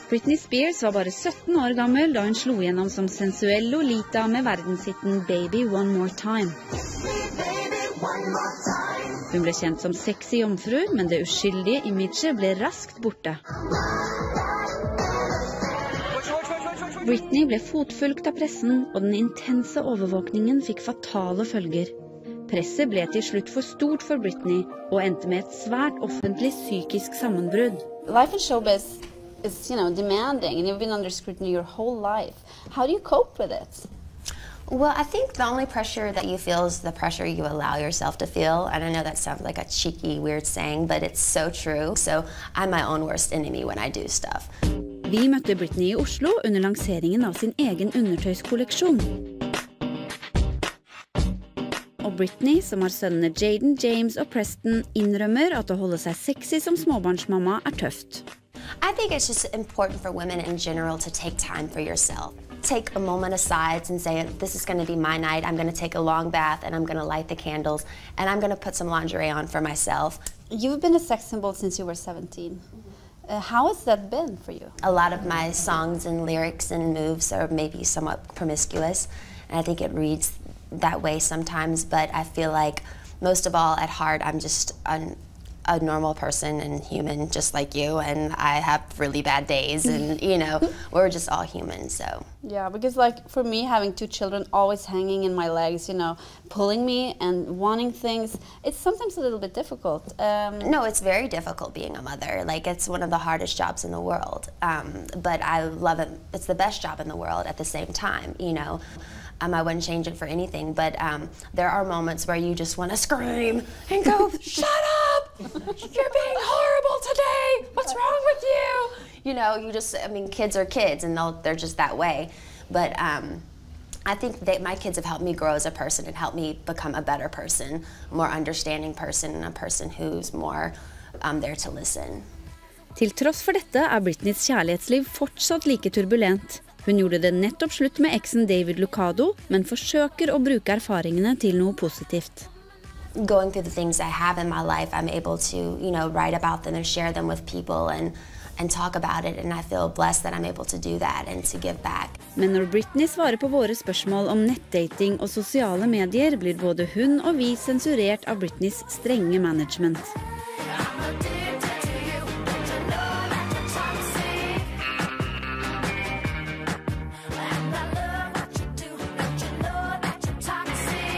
Britney Spears var bare 17 år gammel da hun slo gjennom som sensuell Lolita med verdenshitten Baby One More Time. Hun ble kjent som sexy jomfru, men det uskyldige imaget ble raskt borte. Britney ble fotfulgt av pressen, og den intense overvåkningen fikk fatale følger. Presset ble til slutt for stort for Britney, og endte med et svært offentlig psykisk sammenbrudd. Life in showbiz is, demanding, and you've been under scrutiny your whole life. How do you cope with it? Well, I think the only pressure that you feel is the pressure you allow yourself to feel. And I know that sounds like a cheeky, weird saying, but it's so true. So I'm my own worst enemy when I do stuff. Vi møtte Britney i Oslo under lanseringen av sin egen undertøyskolleksjon. Og Britney, som har sønnene Jaden, James og Preston, innrømmer at å holde seg sexy som småbarnsmamma er tøft. I think it's just important for women in general to take time for yourself. Take a moment aside and say, this is going to be my night. I'm going to take a long bath and I'm going to light the candles and I'm going to put some lingerie on for myself. You've been a sex symbol since you were 17. How has that been for you? A lot of my songs and lyrics and moves are maybe somewhat promiscuous, and I think it reads that way sometimes, but I feel like most of all at heart I'm just a normal person and human just like you, and I have really bad days, and we're just all human. So yeah, because like for me, having 2 children always hanging in my legs, pulling me and wanting things, it's sometimes a little bit difficult. No, it's very difficult being a mother. Like, it's one of the hardest jobs in the world, but I love it. It's the best job in the world at the same time, I wouldn't change it for anything, but there are moments where you just want to scream and go, shut up! You're being horrible today! What's wrong with you? Kids are kids, and they're just that way. But I think that my kids have helped me grow as a person and helped me become a better person, a more understanding person, and a person who's more there to listen. Til tross for dette er Britneys kjærlighetsliv fortsatt like turbulent. Hun gjorde det nettopp slutt med eksen David Lucado, men forsøker å bruke erfaringene til noe positivt. Going through the things I have in my life, I'm able to, write about them and share them with people and talk about it, and I feel blessed that I'm able to do that and to give back. Men når Britney svarer på våre spørsmål om nettdating og sosiale medier, blir både hun og vi sensurert av Britneys strenge management.